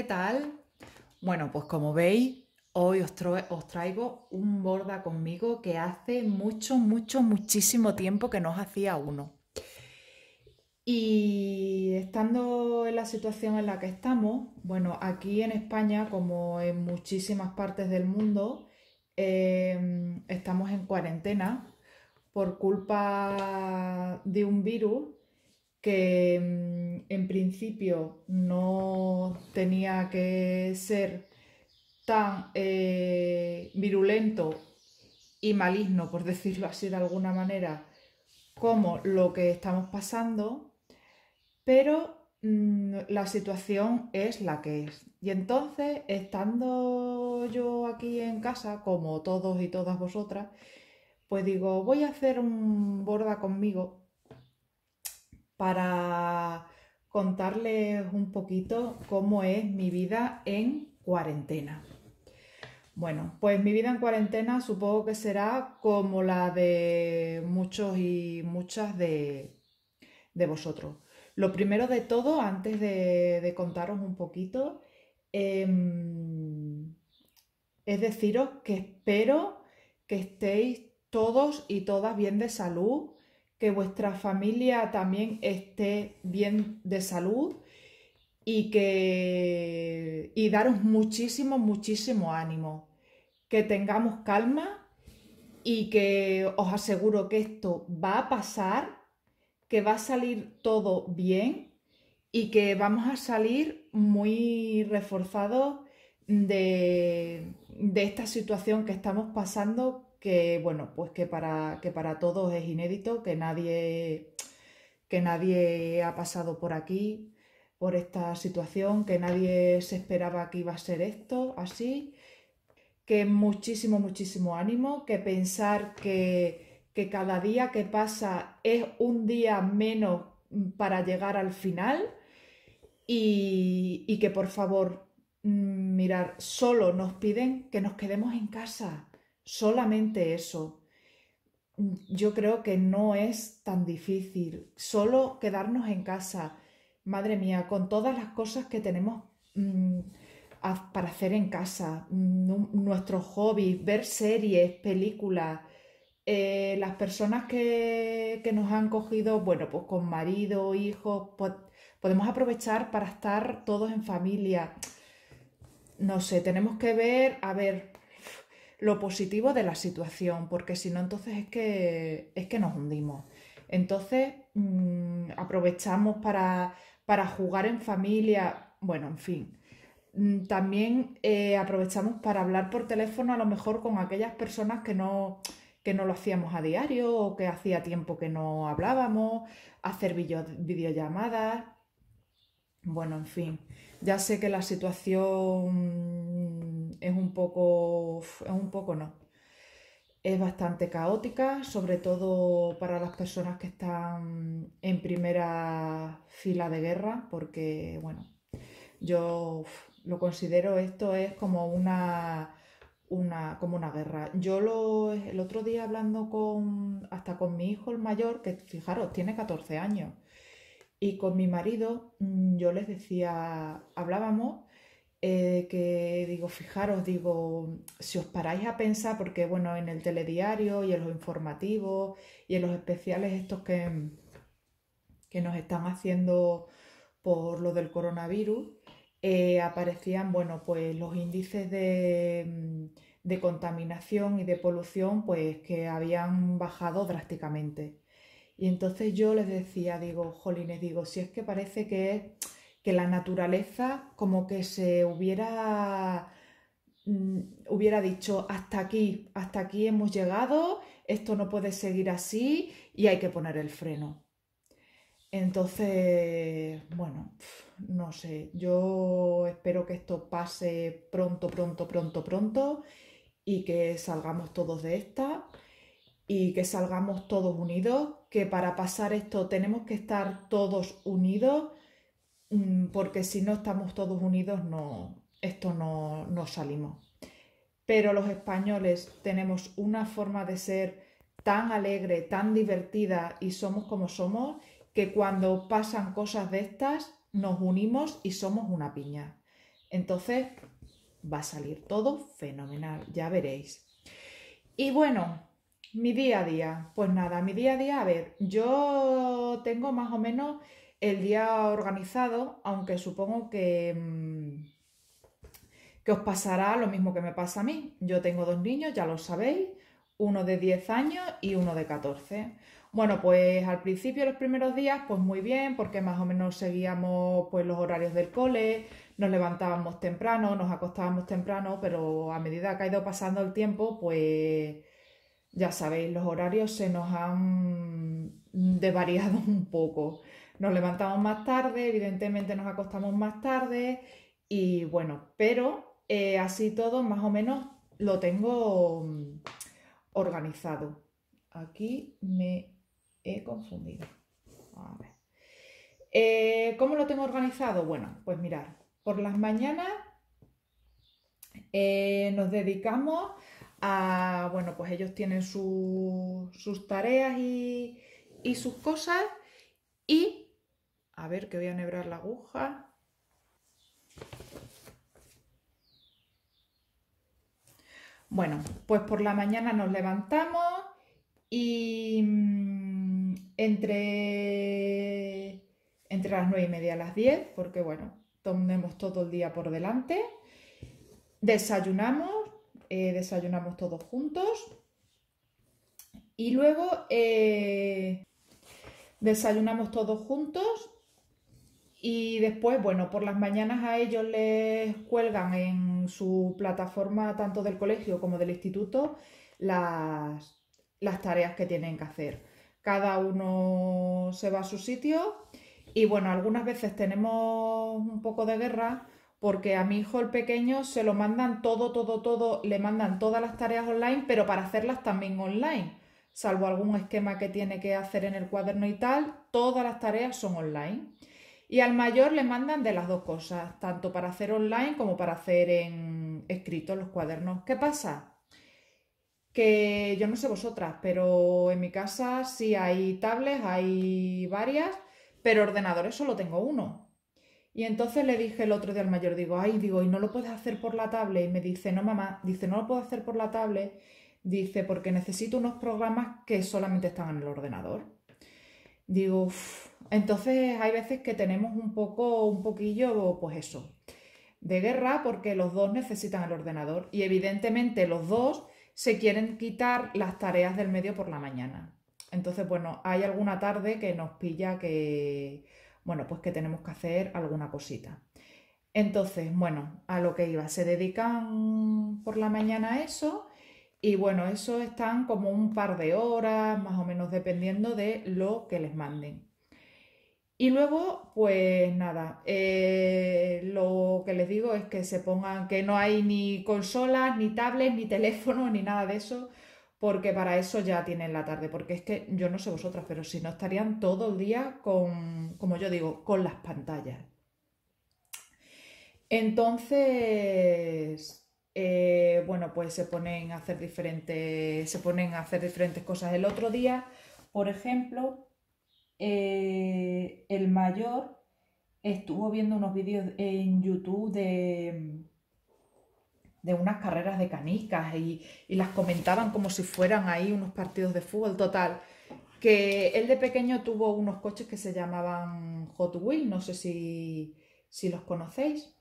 ¿qué tal? Bueno, pues como veis, hoy os traigo un borda conmigo que hace muchísimo tiempo que no os hacía uno. Y estando en la situación en la que estamos, bueno, aquí en España, como en muchísimas partes del mundo, estamos en cuarentena por culpa de un virus que en principio no tenía que ser tan virulento y maligno, por decirlo así de alguna manera, como lo que estamos pasando, pero la situación es la que es. Y entonces, estando yo aquí en casa, como todos y todas vosotras, pues digo, voy a hacer un borda conmigo para contarles un poquito cómo es mi vida en cuarentena. Bueno, pues mi vida en cuarentena supongo que será como la de muchos y muchas de vosotros. Lo primero de todo, antes de contaros un poquito, eh, es deciros que espero que estéis todos y todas bien de salud, que vuestra familia también esté bien de salud y daros muchísimo ánimo, que tengamos calma y que os aseguro que esto va a pasar, que va a salir todo bien y que vamos a salir muy reforzados de esta situación que estamos pasando, que bueno, pues que para todos es inédito, que nadie ha pasado por aquí, por esta situación, que nadie se esperaba que iba a ser esto así, que muchísimo ánimo, que pensar que cada día que pasa es un día menos para llegar al final y que por favor, mirar, solo nos piden que nos quedemos en casa, solamente eso. Yo creo que no es tan difícil, solo quedarnos en casa. Madre mía, con todas las cosas que tenemos para hacer en casa, nuestros hobbies, ver series, películas, las personas que nos han cogido, bueno, pues con marido, hijos, pues podemos aprovechar para estar todos en familia. No sé, tenemos que ver, a ver, lo positivo de la situación, porque si no, entonces es que nos hundimos. Entonces, aprovechamos para jugar en familia, bueno, en fin. También aprovechamos para hablar por teléfono a lo mejor con aquellas personas que no lo hacíamos a diario o que hacía tiempo que no hablábamos, hacer videollamadas. Bueno, en fin, ya sé que la situación es un poco no, es bastante caótica, sobre todo para las personas que están en primera fila de guerra, porque, bueno, yo lo considero esto es como como una guerra. El otro día hablando hasta con mi hijo el mayor, que fijaros, tiene 14 años, y con mi marido, yo les decía, hablábamos, que digo, fijaros, digo, si os paráis a pensar, porque bueno, en el telediario y en los informativos y en los especiales estos que nos están haciendo por lo del coronavirus, aparecían, bueno, pues los índices de contaminación y de polución, pues que habían bajado drásticamente. Y entonces yo les decía, digo, jolines, digo, si es que parece que la naturaleza como que se hubiera dicho, hasta aquí hemos llegado, esto no puede seguir así y hay que poner el freno. Entonces, bueno, no sé, yo espero que esto pase pronto y que salgamos todos de esta y que salgamos todos unidos, que para pasar esto tenemos que estar todos unidos, porque si no estamos todos unidos, no, esto no salimos. Pero los españoles tenemos una forma de ser tan alegre, tan divertida y somos como somos, que cuando pasan cosas de estas nos unimos y somos una piña. Entonces va a salir todo fenomenal, ya veréis. Y bueno, mi día a día, pues nada, mi día a día, a ver, yo tengo más o menos el día organizado, aunque supongo que os pasará lo mismo que me pasa a mí. Yo tengo dos niños, ya lo sabéis, uno de 10 años y uno de 14. Bueno, pues al principio, los primeros días, pues muy bien, porque más o menos seguíamos pues los horarios del cole, nos levantábamos temprano, nos acostábamos temprano, pero a medida que ha ido pasando el tiempo, pues ya sabéis, los horarios se nos han desvariado un poco. Nos levantamos más tarde, evidentemente nos acostamos más tarde y bueno, pero así todo más o menos lo tengo organizado. Aquí me he confundido. A ver. ¿Cómo lo tengo organizado? Bueno, pues mirar, por las mañanas nos dedicamos a, bueno, pues ellos tienen sus tareas y sus cosas y, a ver que voy a enhebrar la aguja. Bueno, pues por la mañana nos levantamos y entre las 9:30 y las 10, porque bueno, tenemos todo el día por delante. Desayunamos todos juntos y luego desayunamos todos juntos y después, bueno, por las mañanas a ellos les cuelgan en su plataforma tanto del colegio como del instituto las tareas que tienen que hacer. Cada uno se va a su sitio y bueno, algunas veces tenemos un poco de guerra porque a mi hijo el pequeño se lo mandan todo, le mandan todas las tareas online, pero para hacerlas también online, salvo algún esquema que tiene que hacer en el cuaderno y tal, todas las tareas son online. Y al mayor le mandan de las dos cosas, tanto para hacer online como para hacer en escrito en los cuadernos. ¿Qué pasa? Que yo no sé vosotras, pero en mi casa sí hay tablets, hay varias, pero ordenadores solo tengo uno. Y entonces le dije el otro día al mayor, digo, ay, digo, ¿y no lo puedes hacer por la tablet? Y me dice, no, mamá, dice, no lo puedo hacer por la tablet, dice, porque necesito unos programas que solamente están en el ordenador. Digo, "Uf". Entonces hay veces que tenemos un poquillo, pues eso, de guerra porque los dos necesitan el ordenador y evidentemente los dos se quieren quitar las tareas del medio por la mañana. Entonces, bueno, hay alguna tarde que nos pilla que, bueno, pues que tenemos que hacer alguna cosita. Entonces, bueno, a lo que iba, se dedican por la mañana a eso y bueno, eso están como un par de horas, más o menos dependiendo de lo que les manden. Y luego, pues nada, lo que les digo es que se pongan, que no hay ni consolas, ni tablets, ni teléfonos, ni nada de eso, porque para eso ya tienen la tarde, porque es que yo no sé vosotras, pero si no estarían todo el día con, como yo digo, con las pantallas. Entonces, bueno, pues se ponen a hacer diferentes cosas. El otro día, por ejemplo, el mayor estuvo viendo unos vídeos en YouTube de unas carreras de canicas y las comentaban como si fueran ahí unos partidos de fútbol total. Que él de pequeño tuvo unos coches que se llamaban Hot Wheels, no sé si los conocéis.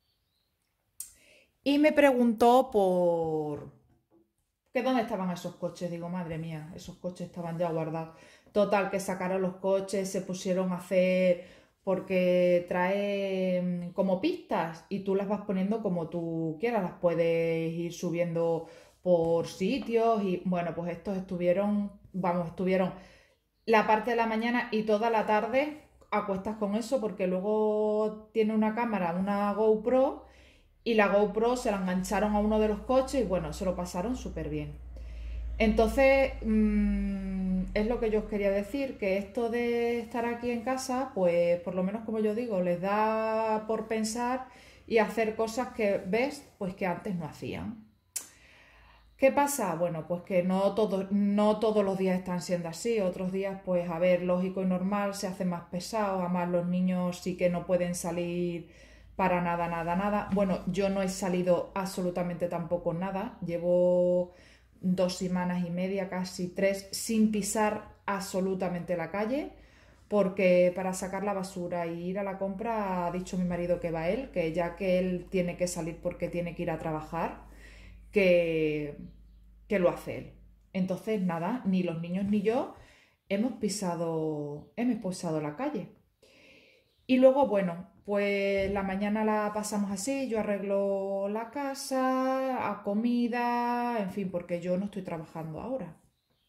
Y me preguntó por que dónde estaban esos coches. Digo, madre mía, esos coches estaban ya guardados. Total, que sacaron los coches, se pusieron a hacer, porque trae como pistas y tú las vas poniendo como tú quieras, las puedes ir subiendo por sitios y bueno, pues estos estuvieron la parte de la mañana y toda la tarde a cuestas con eso porque luego tiene una cámara, una GoPro y la GoPro se la engancharon a uno de los coches y bueno, se lo pasaron súper bien. Entonces, es lo que yo os quería decir, que esto de estar aquí en casa, pues por lo menos como yo digo, les da por pensar y hacer cosas que ves, pues que antes no hacían. ¿Qué pasa? Bueno, pues que no todos los días están siendo así, otros días, pues a ver, lógico y normal, se hace más pesado, además los niños sí que no pueden salir para nada, nada, nada. Bueno, yo no he salido absolutamente tampoco nada. Llevo 2 semanas y media, casi 3, sin pisar absolutamente la calle, porque para sacar la basura y ir a la compra ha dicho mi marido que va él, que ya que él tiene que salir porque tiene que ir a trabajar, que, que lo hace él. Entonces, nada, ni los niños ni yo hemos pisado la calle. Y luego, bueno, pues la mañana la pasamos así, yo arreglo la casa, a comida, en fin, porque yo no estoy trabajando ahora.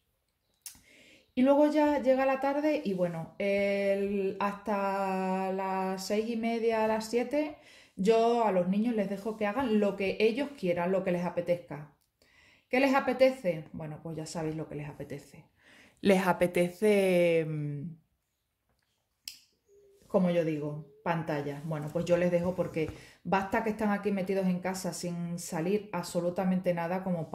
Y luego ya llega la tarde y bueno, hasta las 6:30, las 7, yo a los niños les dejo que hagan lo que ellos quieran, lo que les apetezca. ¿Qué les apetece? Bueno, pues ya sabéis lo que les apetece. Les apetece, como yo digo, pantalla. Bueno, pues yo les dejo porque basta que están aquí metidos en casa sin salir absolutamente nada como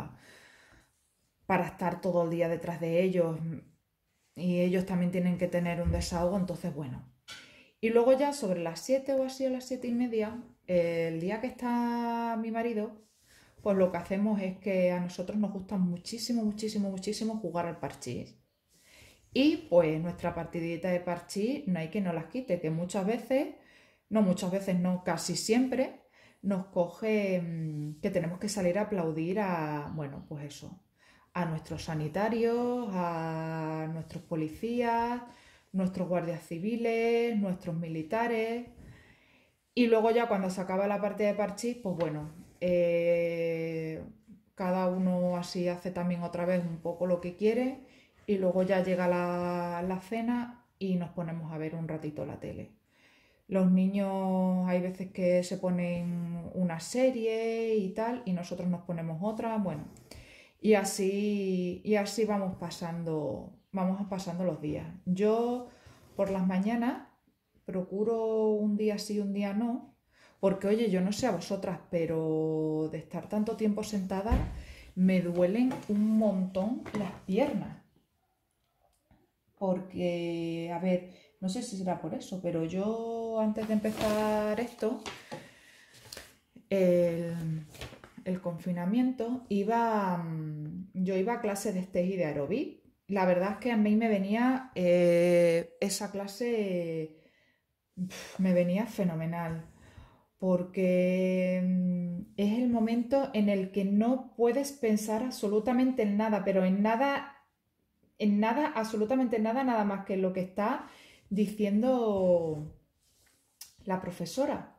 para estar todo el día detrás de ellos y ellos también tienen que tener un desahogo, entonces bueno. Y luego ya sobre las 7 o así, a las 7:30, el día que está mi marido, pues lo que hacemos es que a nosotros nos gusta muchísimo, muchísimo, muchísimo jugar al parchís. Y pues nuestra partidita de parchís no hay que no las quite, que muchas veces no, casi siempre nos coge que tenemos que salir a aplaudir a, bueno, pues eso, a nuestros sanitarios, a nuestros policías, nuestros guardias civiles, nuestros militares. Y luego ya cuando se acaba la partida de parchís, pues bueno, cada uno así hace también otra vez un poco lo que quiere y luego ya llega la cena y nos ponemos a ver un ratito la tele. Los niños hay veces que se ponen una serie y tal y nosotros nos ponemos otra, bueno, y así vamos pasando los días. Yo por las mañanas procuro un día sí, un día no, porque oye, yo no sé a vosotras, pero de estar tanto tiempo sentada me duelen un montón las piernas. Porque, a ver, no sé si será por eso, pero yo antes de empezar esto, el, el confinamiento, yo iba a clases de stage y de aeróbic. La verdad es que a mí me venía esa clase, me venía fenomenal, porque es el momento en el que no puedes pensar absolutamente en nada, pero en nada, absolutamente nada, nada más que lo que está diciendo la profesora.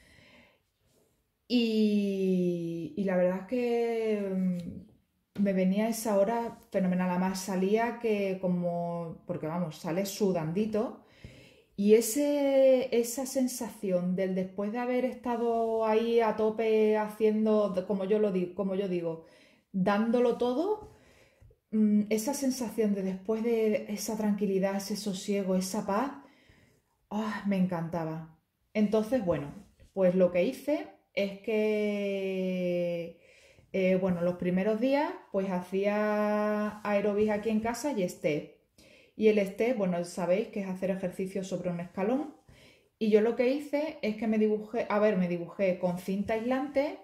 Y la verdad es que me venía esa hora fenomenal. Además salía que como, porque vamos, sale sudandito. Y esa sensación del después de haber estado ahí a tope haciendo, como yo digo, dándolo todo, esa sensación de después de esa tranquilidad, ese sosiego, esa paz, me encantaba. Entonces, bueno, pues lo que hice es que, bueno, los primeros días pues hacía aeróbic aquí en casa y step. Y el step, bueno, sabéis que es hacer ejercicio sobre un escalón. Y yo lo que hice es que me dibujé con cinta aislante,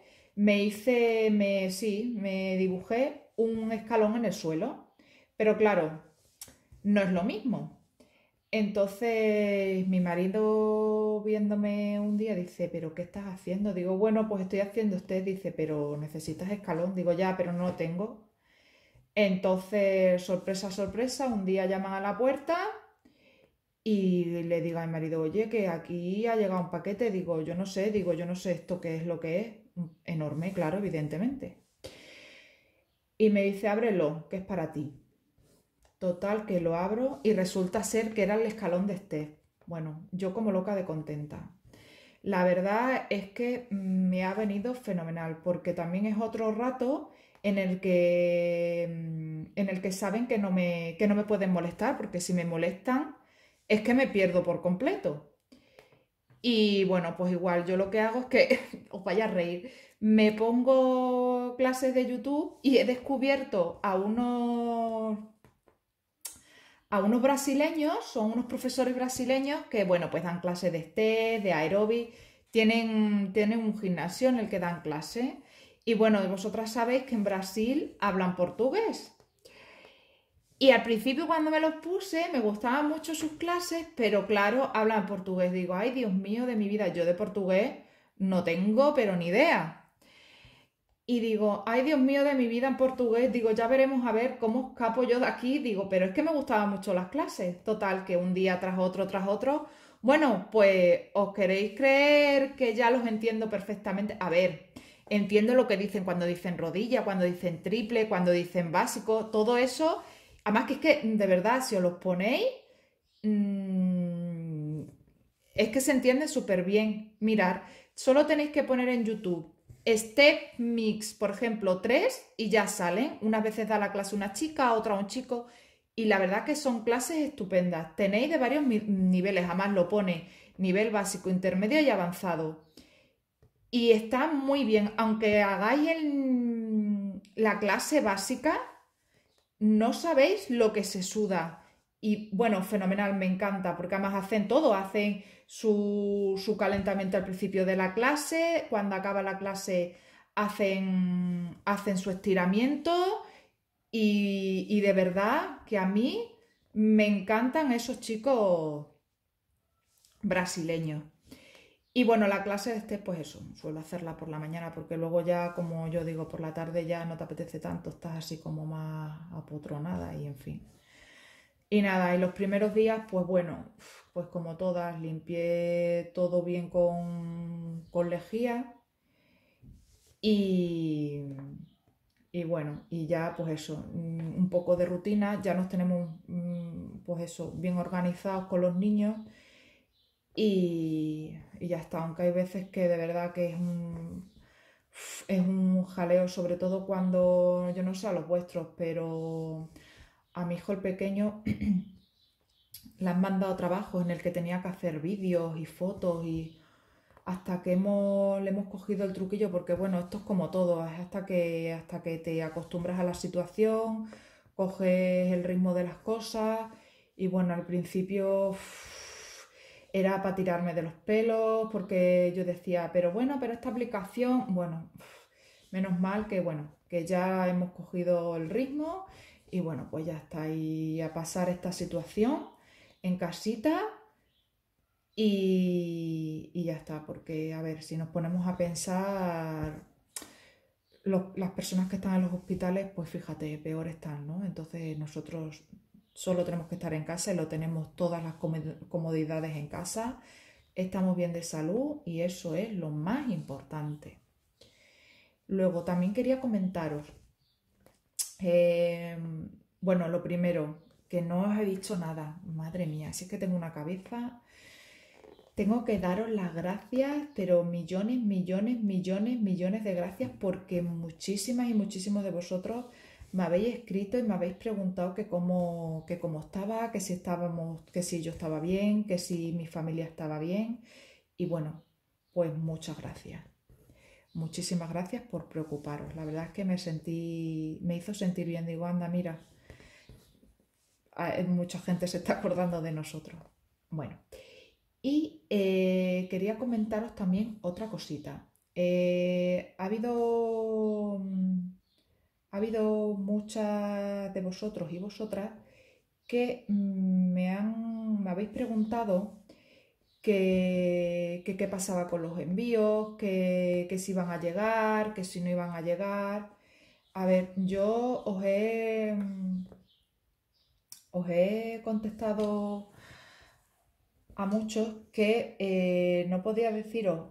sí, me dibujé un escalón en el suelo. Pero claro, no es lo mismo. Entonces mi marido viéndome un día dice, ¿pero qué estás haciendo? Digo, bueno, pues estoy haciendo usted. Dice, pero necesitas escalón. Digo, ya, pero no lo tengo. Entonces, sorpresa, sorpresa, un día llaman a la puerta y le digo a mi marido, oye, que aquí ha llegado un paquete. Digo, yo no sé esto qué es lo que es. Enorme, claro, evidentemente. Y me dice, ábrelo, que es para ti. Total, que lo abro y resulta ser que era el escalón de Steph. Bueno, yo como loca de contenta. La verdad es que me ha venido fenomenal porque también es otro rato en el que saben que no me pueden molestar, porque si me molestan es que me pierdo por completo. Y bueno, pues igual yo lo que hago es que, os vaya a reír, me pongo clases de YouTube y he descubierto a unos brasileños, son unos profesores brasileños que, bueno, pues dan clases de step, de aeróbic, tienen un gimnasio en el que dan clase. Y bueno, vosotras sabéis que en Brasil hablan portugués. Y al principio cuando me los puse me gustaban mucho sus clases, pero claro, hablan portugués. Digo, ay Dios mío de mi vida, yo de portugués no tengo pero ni idea. Y digo, ay Dios mío de mi vida en portugués, digo, ya veremos a ver cómo escapo yo de aquí. Digo, pero es que me gustaban mucho las clases. Total, que un día tras otro. Bueno, pues os queréis creer que ya los entiendo perfectamente. A ver, entiendo lo que dicen cuando dicen rodilla, cuando dicen triple, cuando dicen básico, todo eso. Además que es que, de verdad, si os los ponéis, mm, es que se entiende súper bien. Mirar, solo tenéis que poner en YouTube Step Mix, por ejemplo, 3 y ya salen. Unas veces da la clase una chica, otra un chico. Y la verdad que son clases estupendas. Tenéis de varios niveles, además lo pone nivel básico, intermedio y avanzado. Y está muy bien, aunque hagáis la clase básica, no sabéis lo que se suda. Y bueno, fenomenal, me encanta, porque además hacen todo, hacen su calentamiento al principio de la clase, cuando acaba la clase hacen su estiramiento y de verdad que a mí me encantan esos chicos brasileños. Y bueno, la clase de este, pues eso, suelo hacerla por la mañana porque luego ya, como yo digo, por la tarde ya no te apetece tanto, estás así como más apotronada y en fin. Y nada, y los primeros días, pues bueno, pues como todas, limpié todo bien con lejía y, y bueno, y ya pues eso, un poco de rutina, ya nos tenemos pues eso, bien organizados con los niños y ya está, aunque hay veces que de verdad que es un jaleo, sobre todo cuando, yo no sé a los vuestros, pero a mi hijo el pequeño le han mandado trabajos en el que tenía que hacer vídeos y fotos y hasta que le hemos cogido el truquillo, porque bueno, esto es como todo, es hasta que te acostumbras a la situación, coges el ritmo de las cosas y bueno, al principio era para tirarme de los pelos porque yo decía, pero bueno, pero esta aplicación, bueno, menos mal que bueno, que ya hemos cogido el ritmo y bueno, pues ya está ahí a pasar esta situación en casita y ya está, porque a ver, si nos ponemos a pensar, las personas que están en los hospitales, pues fíjate, peor están, ¿no? Entonces nosotros solo tenemos que estar en casa y lo tenemos todas las comodidades en casa, estamos bien de salud y eso es lo más importante. Luego también quería comentaros, eh, bueno, lo primero, que no os he dicho nada, madre mía, si es que tengo una cabeza. Tengo que daros las gracias, pero millones, millones, millones, millones de gracias porque muchísimas y muchísimos de vosotros me habéis escrito y me habéis preguntado que cómo estaba, que si estábamos, que si yo estaba bien, que si mi familia estaba bien. Y bueno, pues muchas gracias. Muchísimas gracias por preocuparos. La verdad es que me hizo sentir bien. Digo, anda, mira, mucha gente se está acordando de nosotros. Bueno. Y quería comentaros también otra cosita. Ha habido muchas de vosotros y vosotras que me habéis preguntado qué pasaba con los envíos, que si iban a llegar, que si no iban a llegar. A ver, yo os he contestado a muchos que no podía deciros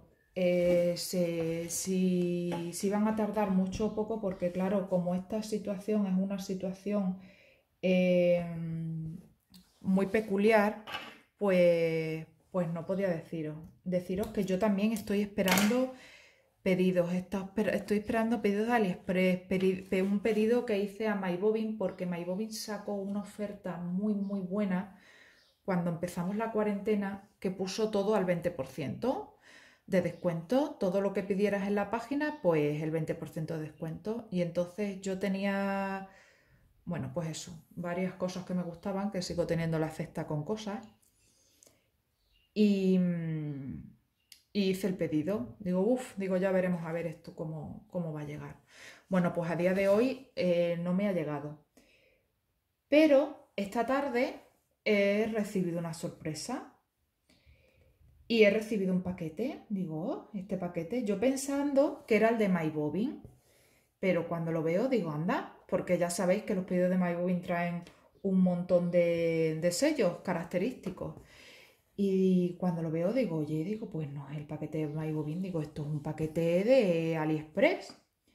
si van a tardar mucho o poco, porque claro, como esta situación es una situación eh, muy peculiar, pues no podía deciros que yo también estoy esperando pedidos, estoy esperando pedidos de AliExpress, un pedido que hice a MyBobbin porque MyBobbin sacó una oferta muy muy buena cuando empezamos la cuarentena, que puso todo al 20% de descuento, todo lo que pidieras en la página, pues el 20% de descuento. Y entonces yo tenía, bueno, pues eso, varias cosas que me gustaban, que sigo teniendo la cesta con cosas. Y, y hice el pedido. Digo, uff, digo, ya veremos a ver esto cómo va a llegar. Bueno, pues a día de hoy no me ha llegado. Pero esta tarde he recibido una sorpresa y he recibido un paquete. Digo, oh, este paquete, yo pensando que era el de MyBobbin, pero cuando lo veo digo, anda, porque ya sabéis que los pedidos de MyBobbin traen un montón de sellos característicos. Y cuando lo veo digo, oye, digo, pues no es el paquete de MyBobbin, digo, esto es un paquete de AliExpress.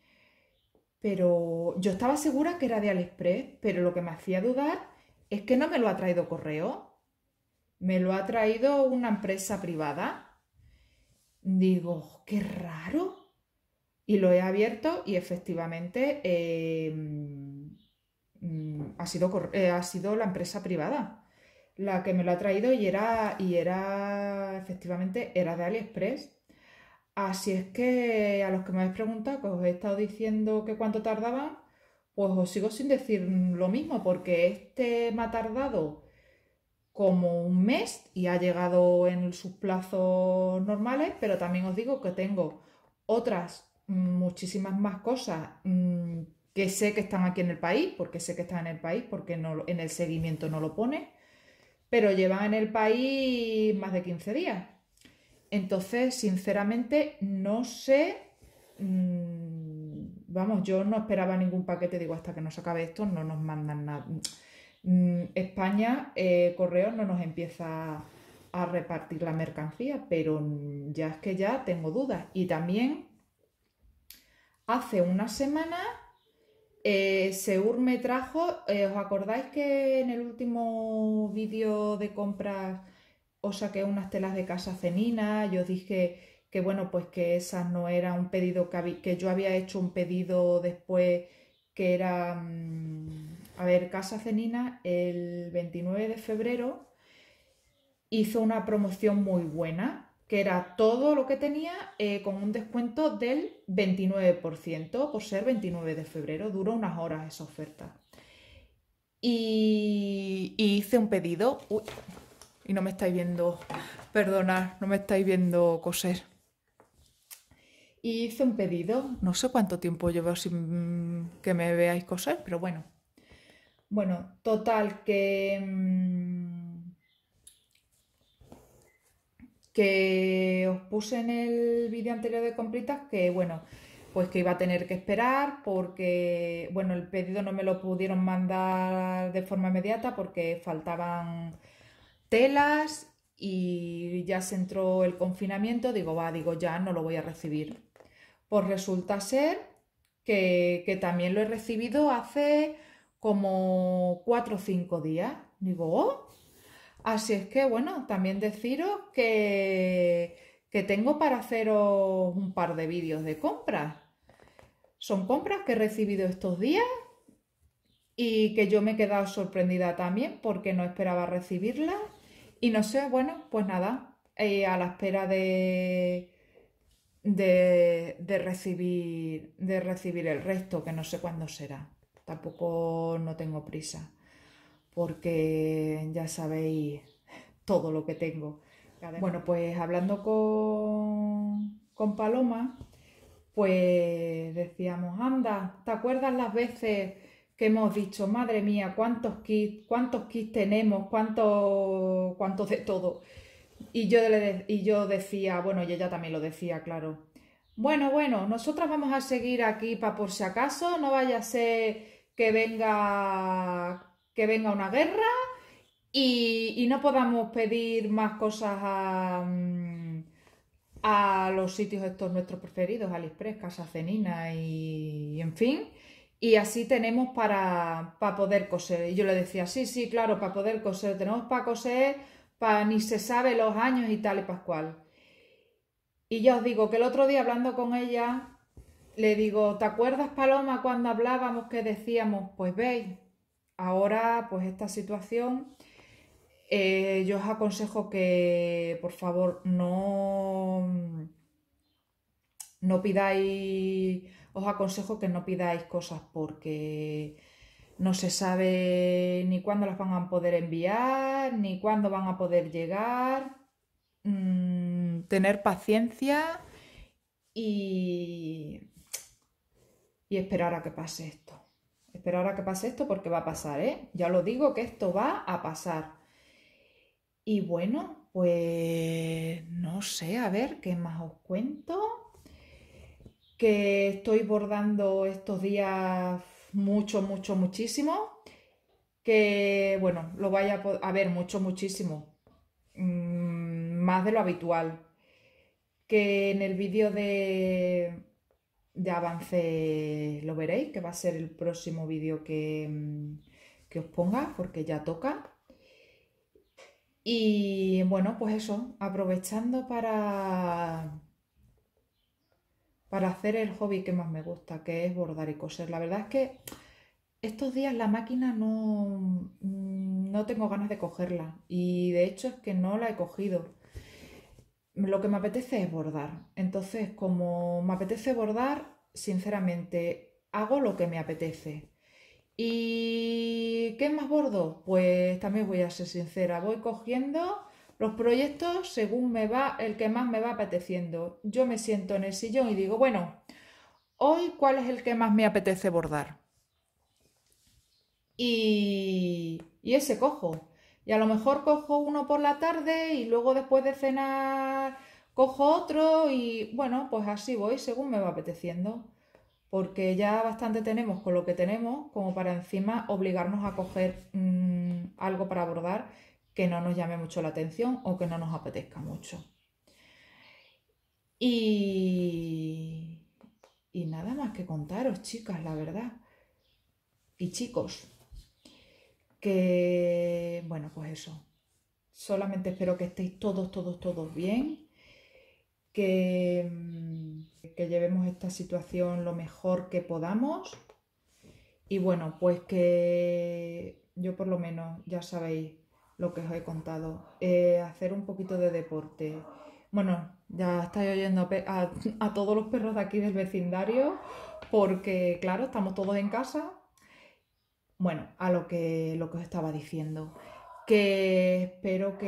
Pero yo estaba segura que era de AliExpress, pero lo que me hacía dudar es que no me lo ha traído correo, me lo ha traído una empresa privada. Digo, qué raro. Y lo he abierto y efectivamente ha sido la empresa privada la que me lo ha traído efectivamente, era de AliExpress. Así es que a los que me habéis preguntado, que os he estado diciendo que cuánto tardaban, pues os sigo sin decir lo mismo, porque este me ha tardado como un mes y ha llegado en sus plazos normales, pero también os digo que tengo otras muchísimas más cosas que sé que están aquí en el país, porque sé que están en el país, porque no, en el seguimiento no lo pone, pero llevan en el país más de 15 días. Entonces, sinceramente, no sé, vamos, yo no esperaba ningún paquete, digo, hasta que no se acabe esto, no nos mandan nada. España, Correos no nos empieza a repartir la mercancía, pero ya es que ya tengo dudas. Y también hace una semana Seur me trajo, ¿os acordáis que en el último vídeo de compras os saqué unas telas de Casa Cenina? Yo dije que bueno, pues que esas no era un pedido que yo había hecho un pedido después que era, a ver, Casa Cenina el 29 de febrero hizo una promoción muy buena, que era todo lo que tenía con un descuento del 29% por ser 29 de febrero. Duró unas horas esa oferta. Y hice un pedido. Uy, y no me estáis viendo, perdonad, no me estáis viendo coser. Y hice un pedido, no sé cuánto tiempo llevo sin que me veáis coser, pero bueno. Bueno, total, que os puse en el vídeo anterior de compritas que, bueno, pues que iba a tener que esperar porque, bueno, el pedido no me lo pudieron mandar de forma inmediata porque faltaban telas y ya se entró el confinamiento, digo, va, digo, ya no lo voy a recibir. Pues resulta ser que también lo he recibido hace como 4 o 5 días. Digo, oh, así es que, bueno, también deciros que tengo para haceros un par de vídeos de compras. Son compras que he recibido estos días y que yo me he quedado sorprendida también porque no esperaba recibirlas. Y no sé, bueno, pues nada, a la espera de recibir el resto, que no sé cuándo será. Tampoco no tengo prisa, porque ya sabéis todo lo que tengo. Bueno, pues hablando con Paloma, pues decíamos, anda, ¿te acuerdas las veces que hemos dicho, madre mía, cuántos kits tenemos, cuántos de todo? Y yo decía, bueno, y ella también lo decía, claro. Bueno, nosotras vamos a seguir aquí para por si acaso, no vaya a ser que venga una guerra y no podamos pedir más cosas a los sitios estos nuestros preferidos, AliExpress, Casa Cenina y en fin. Y así tenemos para poder coser. Y yo le decía, sí, claro, para poder coser. Tenemos para coser, para ni se sabe los años y tal y pascual. Y ya os digo que el otro día hablando con ella, le digo, ¿te acuerdas, Paloma, cuando hablábamos que decíamos, pues veis, ahora pues esta situación, yo os aconsejo que por favor no pidáis, os aconsejo que no pidáis cosas porque no se sabe ni cuándo las van a poder enviar, ni cuándo van a poder llegar. tener paciencia y, y esperar a que pase esto. Esperar a que pase esto porque va a pasar, ¿eh? Ya lo digo que esto va a pasar. Y bueno, pues no sé, a ver, ¿qué más os cuento? Que estoy bordando estos días mucho, mucho, muchísimo. Que bueno, lo vaya a ver mucho, muchísimo. Más de lo habitual. Que en el vídeo de avance lo veréis, que va a ser el próximo vídeo que os ponga, porque ya toca. Y bueno, pues eso, aprovechando para hacer el hobby que más me gusta, que es bordar y coser. La verdad es que estos días la máquina no tengo ganas de cogerla y de hecho es que no la he cogido. Lo que me apetece es bordar. Entonces, como me apetece bordar, sinceramente, hago lo que me apetece. ¿Y qué más bordo? Pues también voy a ser sincera, voy cogiendo los proyectos según me va, el que más me va apeteciendo. Yo me siento en el sillón y digo, bueno, hoy ¿cuál es el que más me apetece bordar? Y ese cojo. Y a lo mejor cojo uno por la tarde y luego después de cenar cojo otro y bueno, pues así voy según me va apeteciendo. Porque ya bastante tenemos con lo que tenemos como para encima obligarnos a coger algo para bordar que no nos llame mucho la atención o que no nos apetezca mucho. Y, y nada más que contaros, chicas, la verdad. Y chicos. Que, bueno, pues eso. Solamente espero que estéis todos, todos, todos bien, que llevemos esta situación lo mejor que podamos. Y bueno, pues que yo por lo menos, ya sabéis lo que os he contado, hacer un poquito de deporte. Bueno, ya estáis oyendo a todos los perros de aquí del vecindario, porque claro, estamos todos en casa. Bueno, a lo que os estaba diciendo, que espero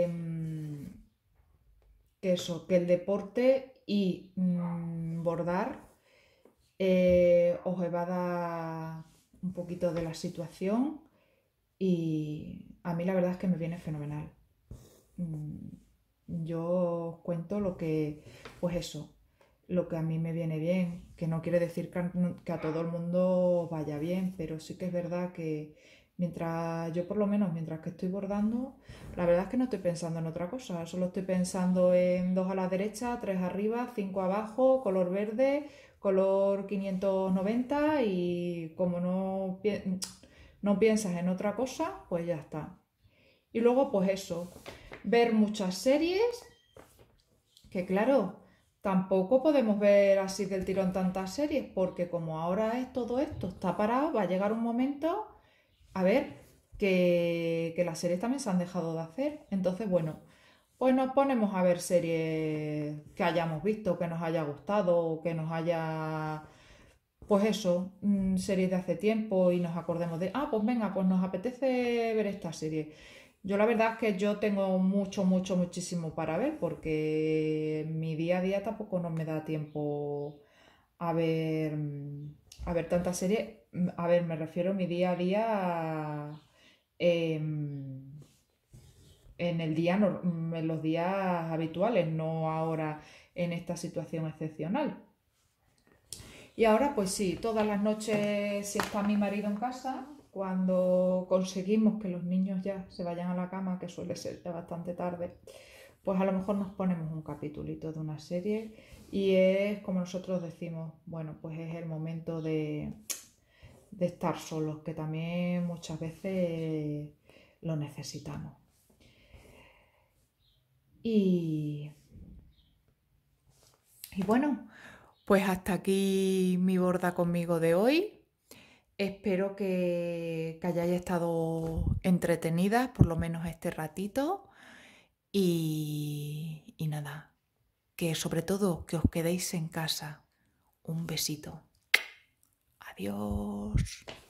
que eso, que el deporte y bordar os evada un poquito de la situación y a mí la verdad es que me viene fenomenal. Mm, Yo os cuento lo que, pues eso, lo que a mí me viene bien, que no quiere decir que a todo el mundo vaya bien, pero sí que es verdad que mientras, yo por lo menos, mientras que estoy bordando, la verdad es que no estoy pensando en otra cosa, solo estoy pensando en dos a la derecha, tres arriba, cinco abajo, color verde, color 590 y como no piensas en otra cosa, pues ya está. Y luego, pues eso, ver muchas series, que claro, tampoco podemos ver así del tirón tantas series, porque como ahora es todo esto, está parado, va a llegar un momento, a ver, que las series también se han dejado de hacer. Entonces, bueno, pues nos ponemos a ver series que hayamos visto, que nos haya gustado, que nos haya, pues eso, series de hace tiempo y nos acordemos de, ah, pues venga, pues nos apetece ver esta serie. Yo la verdad es que yo tengo mucho, mucho, muchísimo para ver porque mi día a día tampoco no me da tiempo a ver, a ver tantas series. A ver, me refiero a mi día a día en el día, en los días habituales, no ahora en esta situación excepcional. Y ahora, pues sí, todas las noches, si está mi marido en casa, cuando conseguimos que los niños ya se vayan a la cama, que suele ser ya bastante tarde, pues a lo mejor nos ponemos un capitulito de una serie y es como nosotros decimos, bueno, pues es el momento de estar solos, que también muchas veces lo necesitamos. Y, y bueno, pues hasta aquí mi borda conmigo de hoy. Espero que hayáis estado entretenidas, por lo menos este ratito. Y nada, que sobre todo que os quedéis en casa. Un besito. Adiós.